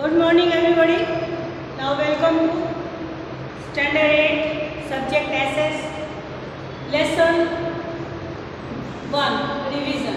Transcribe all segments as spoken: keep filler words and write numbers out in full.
Good morning everybody. Now welcome to Standard eight Subject S S Lesson one Revision.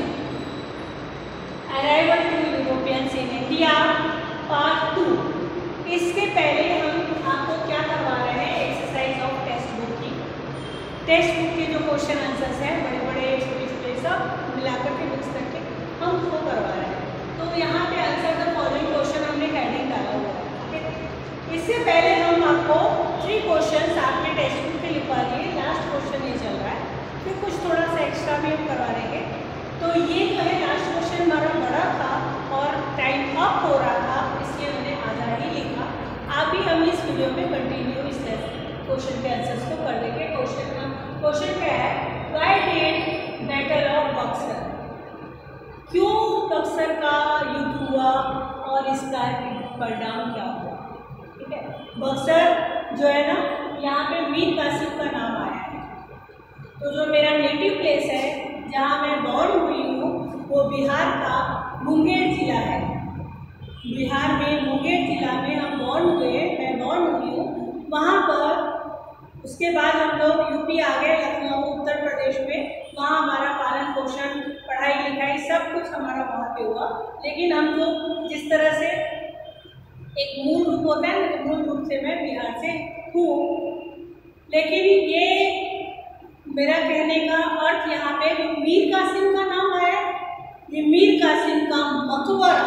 Arrival to Europeans in India Part two. इसके पहले हम आपको क्या करवा रहे हैं, एक्सरसाइज ऑफ टेक्स्ट बुक की। टेक्स्ट बुक के जो क्वेश्चन आंसर्स हैं बड़े बड़े छोटे छोटे सब मिलाकर के मिक्स करके हम उसको करवा रहे हैं। तो यहाँ पे आंसर द फॉलोइंग क्वेश्चन हमने हेडिंग डाला हुआ है, ठीक है। इससे पहले हम आपको थ्री क्वेश्चंस आपके टेक्स्ट बुक पे लिखवा दिए। लास्ट क्वेश्चन ये चल रहा है, फिर कुछ थोड़ा सा एक्स्ट्रा भी हम करवा देंगे। तो ये जो है लास्ट क्वेश्चन हमारा बड़ा था और टाइम अप हो रहा था, इसलिए मैंने आधा ही लिखा। अभी हम इस वीडियो में कंटिन्यू इस क्वेश्चन के आंसर्स को कर देंगे। क्वेश्चन का क्वेश्चन क्या है, why did battle of Buxar, क्यों बक्सर का युद्ध हुआ और इसका परिणाम क्या हुआ, ठीक है। बक्सर जो है ना, यहाँ पे मीर कासिम का नाम आया है। तो जो मेरा नेटिव प्लेस है जहाँ मैं बॉर्न हुई हूँ वो बिहार का मुंगेर जिला है। बिहार में मुंगेर जिला में हम बॉर्न हुए, मैं बॉर्न हुई हूँ वहाँ पर। उसके बाद हम लोग यूपी आ गए, लखनऊ उत्तर प्रदेश में। वहाँ हमारा पालन पोषण पढ़ाई लिखाई सब कुछ हमारा वहाँ पे हुआ। लेकिन हम लोग जिस तरह से एक मूल रूप होता है ना, तो मूल रूप से मैं बिहार से हूँ। लेकिन ये मेरा कहने का अर्थ यहाँ पे जो मीर कासिम का नाम आया, ये मीर कासिम का मकबरा,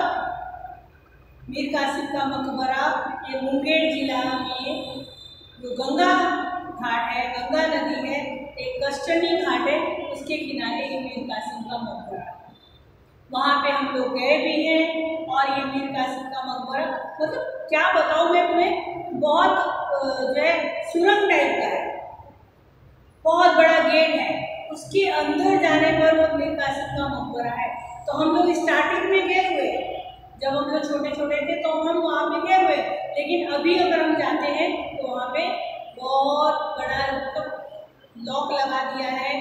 मीर कासिम का मकबरा ये मुंगेर जिला में जो गंगा घाट है, गंगा नदी है, एक कष्टनी घाट है, उसके किनारे ये मीर कासिम का मकबरा है। वहाँ पे हम लोग गए भी हैं। और ये मीर कासिम का मकबरा मतलब क्या बताऊँ मैं तुम्हें, बहुत जो है सुरंग टाइप का है, बहुत बड़ा गेट है। उसके अंदर जाने पर वो मीर कासिम का मकबरा है। तो हम लोग स्टार्टिंग में गए हुए, जब हम लोग छोटे छोटे थे तो हम वहाँ पे गए हुए। लेकिन अभी अगर हम जाते हैं तो वहाँ पे बहुत बड़ा लॉक लगा दिया है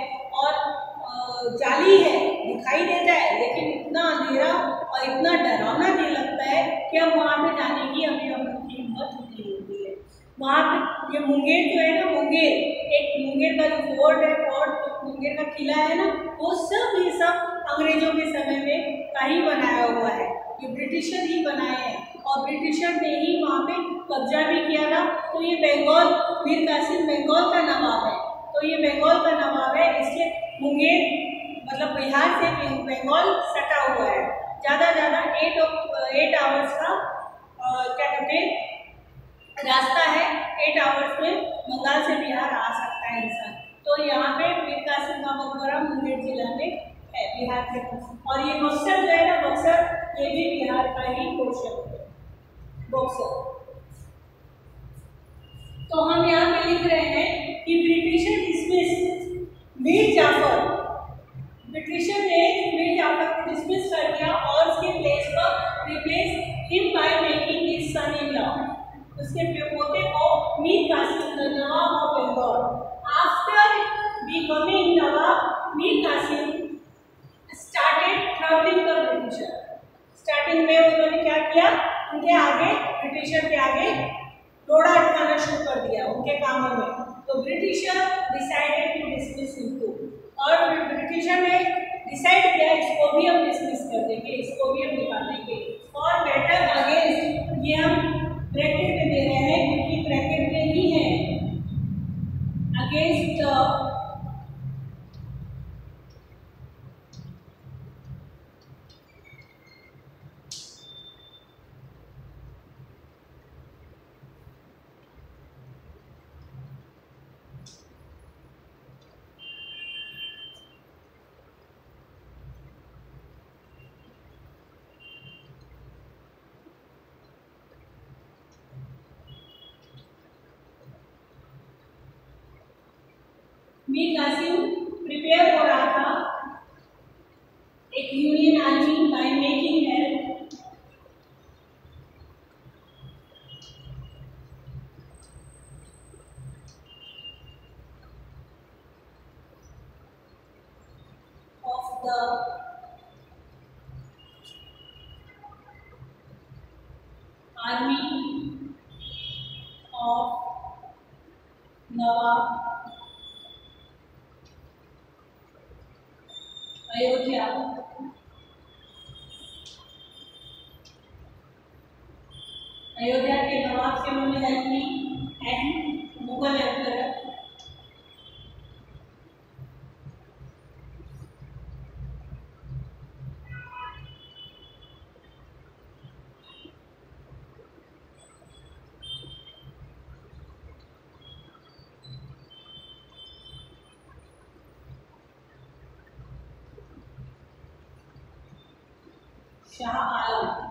और जाली है, दिखाई देता है, लेकिन इतना अंधेरा और इतना डरावना नहीं लगता है कि हम वहाँ पे जाने की अभी हम लोग की हिम्मत नहीं होती है। वहाँ पे ये मुंगेर जो है ना, मुंगेर एक मुंगेर का जो फोर्ट है, फोर्ट मुंगेर का किला है ना, वो सब ये सब अंग्रेजों के समय में का ही बनाया हुआ है। ये ब्रिटिशर ही बनाए हैं और ब्रिटिशर ने ही वहाँ पे कब्जा भी किया था। तो ये बंगाल, मीर कासिम बंगाल का नवाब है। तो ये बंगाल का नवाब है, इसलिए मुंगेर मतलब बिहार से बंगाल सटा हुआ है। ज़्यादा ज़्यादा एट एट आवर्स का आ, क्या कहते हैं रास्ता है। एट आवर्स में बंगाल से बिहार आ सकता है इंसान। तो यहाँ पे मीर कासिम का मकबरा मुंगेर जिला में है, बिहार के। और ये बक्सर जो है ना, बक्सर ये भी बिहार का ही पोर्शन है, बक्सर। तो हम यहाँ पे लिख रहे हैं कि Britisher dismiss Mir Jafar, Britisher ने मीर जाफर को डिसमिस कर दिया और उसके प्लेस पर replace him by making his son in law, उसके पोते को Mir Qasim the nawab of Bengal. After becoming nawab, Mir Qasim started throttling the Britisher. Starting में उन्होंने क्या किया, उनके आगे ब्रिटिशर के आगे रोड़ा अटकाना शुरू कर दिया उनके कामों में। तो Britisher decided to dismiss him to, और ब्रिटिशर ने डिसाइड किया इसको भी हम डिसमिस कर देंगे, इसको भी हम निकाल देंगे। और बेटर अगेंस्ट, ये हम ब्रैकेट में दे रहे हैं क्योंकि ब्रैकेट में ही है, अगेंस्ट मीर कासिम प्रिपेयर हो रहा था एक union army by making help of the army of nawab Ayodhya Ayodhya के नवाब से उन्होंने हेल्प की एंड मुगल एम्परर शाह आलम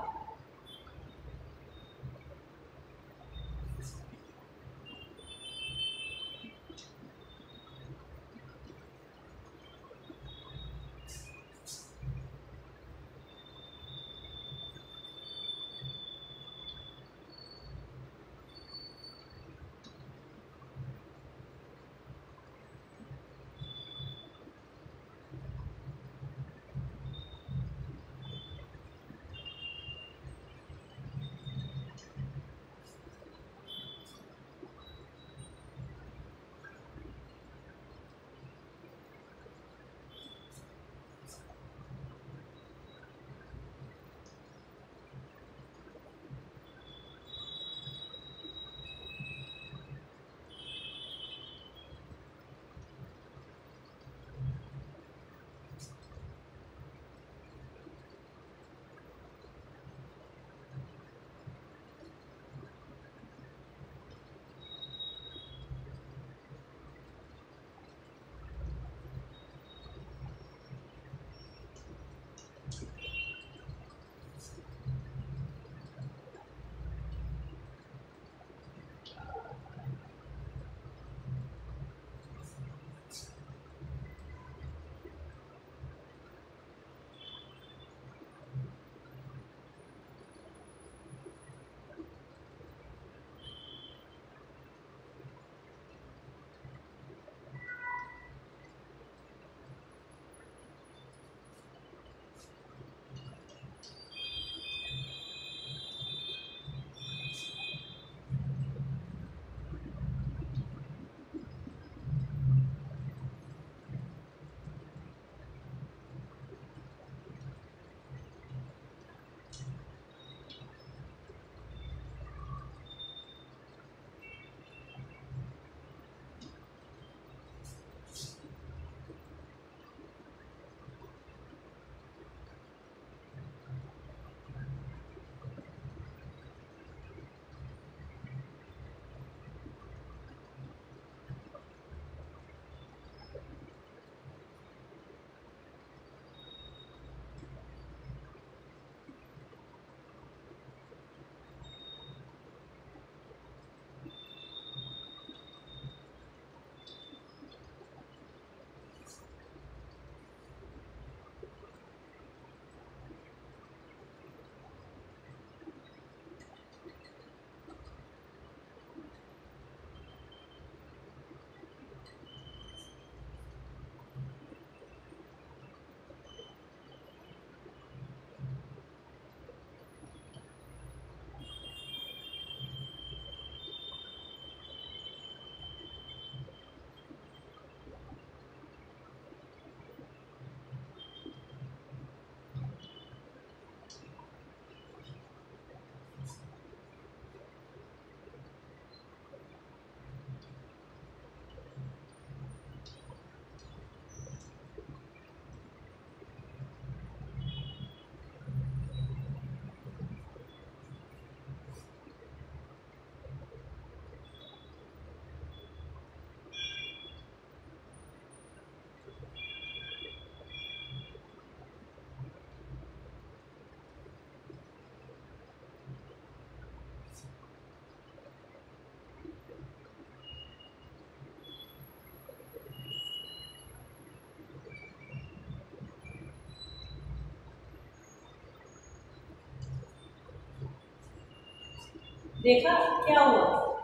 देखा क्या हुआ?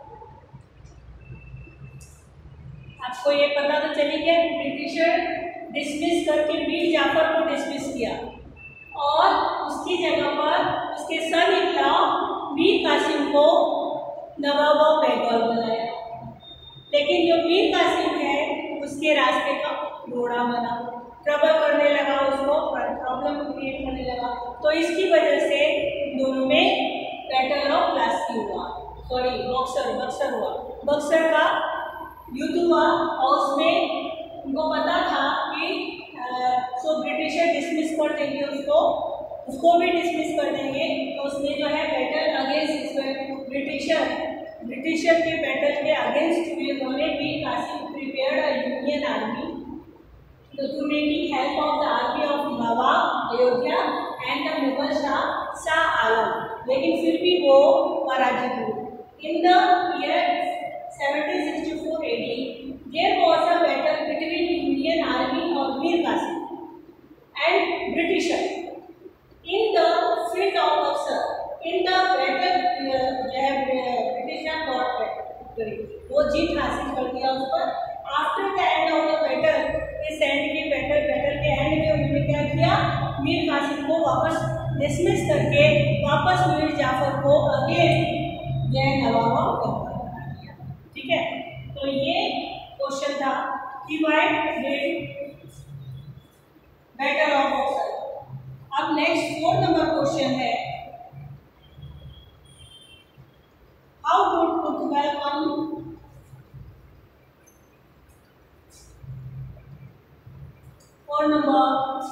आपको ये पता तो चली गया ब्रिटिशर डिसमिस करके मीर जाफर को डिसमिस किया और उसकी जगह पर उसके son in law Mir Qasim को नवाब ऑफ बंगाल बनाया, लेकिन जो मीर कासिम है उसके रास्ते का घोड़ा बना, ट्रबल करने लगा, उसको प्रॉब्लम क्रिएट करने लगा। तो इसकी वजह से दोनों में बैटल ऑफ प्लासी हुआ, सॉरी बक्सर बक्सर हुआ, बक्सर का युद्ध हुआ। और उसमें उनको पता था कि सो ब्रिटिशर डिसमिस कर देंगे उसको, उसको भी डिसमिस कर देंगे। तो उसमें जो है बैटल अगेंस्ट ब्रिटिशर ब्रिटिशर के बैटल के अगेंस्ट में उन्होंने Mir Qasim prepared a union army to making help of the army of nawab Ayodhya and the Mughal Shah Shah Alam, लेकिन फिर भी वो पराजित हुए। In the year seventeen sixty four A D there was a battle between Indian army और Mir Qasim and Britisher in the field of Buxar. In the battle जो है britisher got victory, वो जीत हासिल कर दिया उस पर। After the end of the battle, इस एंड के बैटल बैटल के एंड में उन्होंने क्या किया, मीर कासिम को वापस डिसमिस करके वापस मीर जाफर को अगेन जय नवाब ऑफ बंगाल बना दिया। ठीक है, तो ये क्वेश्चन था कि why did battle of Buxar. अब नेक्स्ट फोर नंबर क्वेश्चन है, how did Portugal come four number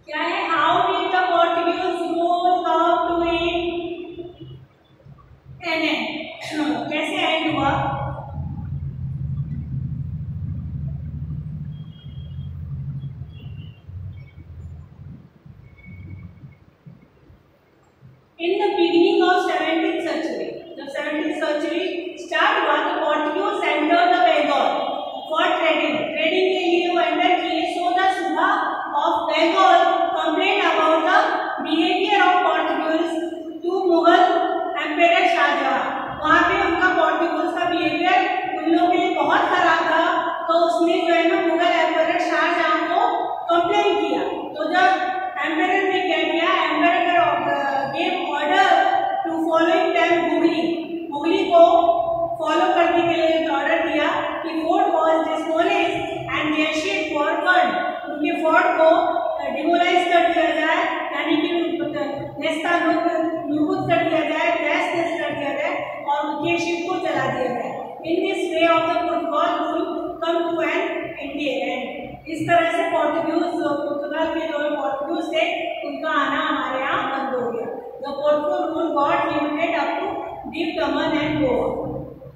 क्या है? How did the Portuguese rule come to an end? कैसे एंड हुआ? In the beginning of seventeenth century, जब seventeenth century start हुआ तो Portuguese entered the Bengal for trading. Trading के लिए वो enter किए. So the Subha of Bengal complained about the behavior of Portuguese to Mughal Emperor Shahjahan. वहाँ पे उनका पोर्टुगीज का बिहेवियर उन लोगों के लिए बहुत खराब था. तो उसने जो है ना मुगल एम्परर शाहजहां को कंप्लेन किया. तो जब एम्परर ने क्या किया? Emperor gave order to following them मुगली मुगली को फॉलो करने के लिए ऑर्डर दिया कि fort was demolished and their ship were burned. उनके फोर्ट को डिमोलाइज कर दिया जाए, यानी कि नेस्ता नूबूद कर दिया जाए, गैस नेस्ट कर दिया जाए और उनके शिप को जला दिया जाए. In this way of the Portugal rule come to an end. इस तरह से पोर्टुगीज पुर्तगाल के जो पोर्टुगीज थे उनका आना हमारे यहाँ बंद हो गया. The Portugal rule got limited up to Deep Daman and Goa.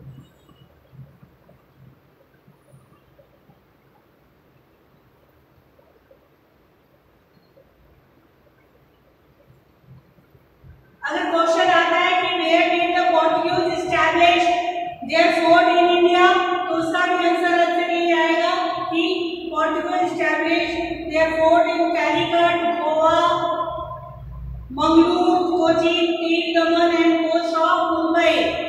अगर क्वेश्चन आता है कि where did the Portuguese establish their fort in India, तो उसका भी आंसर अच्छे नहीं आएगा कि Portuguese established their fort in Calicut, Goa, Mangalore, Kochi, Deep Daman and coast of Mumbai.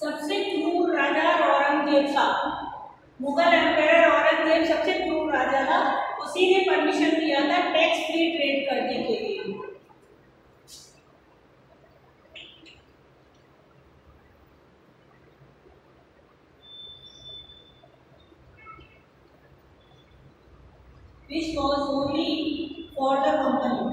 सबसे क्रूर राजा औरंगजेब था। मुगल एम्पायर औरंगजेब सबसे क्रूर राजा था। उसी ने परमिशन दिया था टैक्स फ्री ट्रेड करने के लिए। Which was only for the company.